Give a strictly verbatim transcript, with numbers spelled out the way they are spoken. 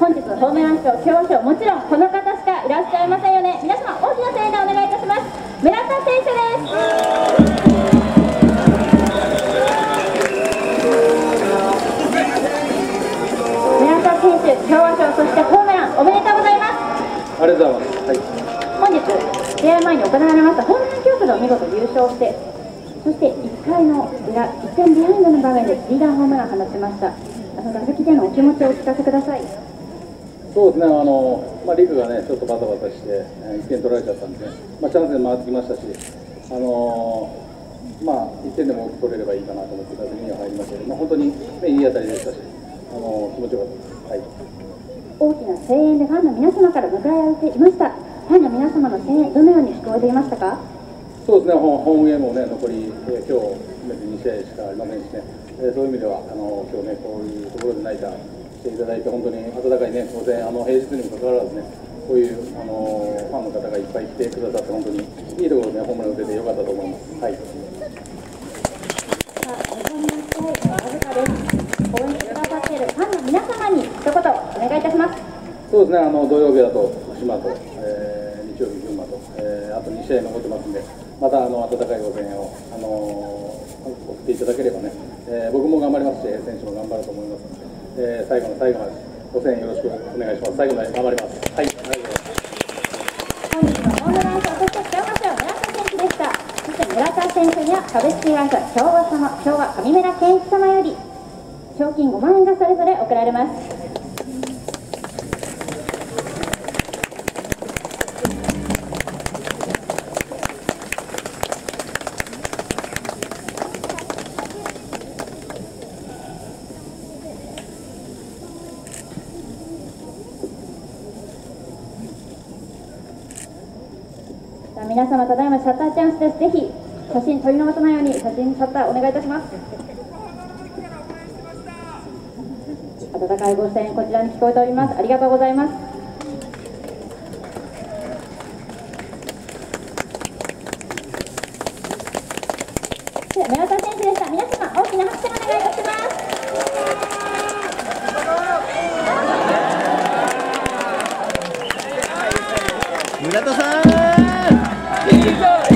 本日のホームラン賞、表彰、もちろんこの方しかいらっしゃいませんよね。皆様、大きな声援でお願いいたします。村田選手です。村田選手、表彰、そしてホームラン、おめでとうございます。 ありがとうございます。はい、 本日、試合前に行われましたホームラン競争で見事優勝して、そしていっかいの裏、いってんビハインドの場面でスリーランホームランを放ちました。あの打席でのお気持ちをお聞かせください。 そうですね、あのまあ、リクがね、ちょっとバタバタして、えー、いってん取られちゃったんで、まあ、チャンスで回ってきましたし、あのー、まあ、いってんでも多く取れればいいかなと思って打席には入りましたけど、まあ、本当に、ね、いい当たりでしたし、あのー、気持ちよかったです。はい、 大きな声援でファンの皆様から迎えられていました。ファンの皆様の声援、どのように聞こえていましたか？ そうですね、ホームゲームもね、残り、えー、今日含めてに試合しかありませんしね、えー、そういう意味では、あの今日ね、こういうところでナイターしていただいて、本当に温かいね、当然、あの平日にもかかわらずね、こういう、あのファンの方がいっぱい来てくださって、本当にいいところで、ね、ホームラン打ててよかったと思います。はい、 さあ、日本の試合はわずかです。応援してくださっているファンの皆様に一言お願いいたします。 そうですね、あの土曜日だと福島と、えー、日曜日、群馬と、えー、あとに試合残ってますんで、またあの温かいご声援を、あのー、送っていただければね、えー、僕も頑張りますし、選手も頑張ると思いますので、えー、最後の最後までご声援よろしくお願いします。最後まで頑張ります。はい、ありがとうございます。 本日のホームラン賞、そして教科書は村田選手でした。そして村田選手には株式会社昭和様、昭和上村健一様より賞金ごまんえんがそれぞれ贈られます。皆様、ただいまシャッターチャンスです。ぜひ写真撮り逃さないように写真シャッターお願いいたします。温かいご声援こちらに聞こえております。ありがとうございます。村田選手でした。皆様、大きな拍手をお願いいたします。 村田さん。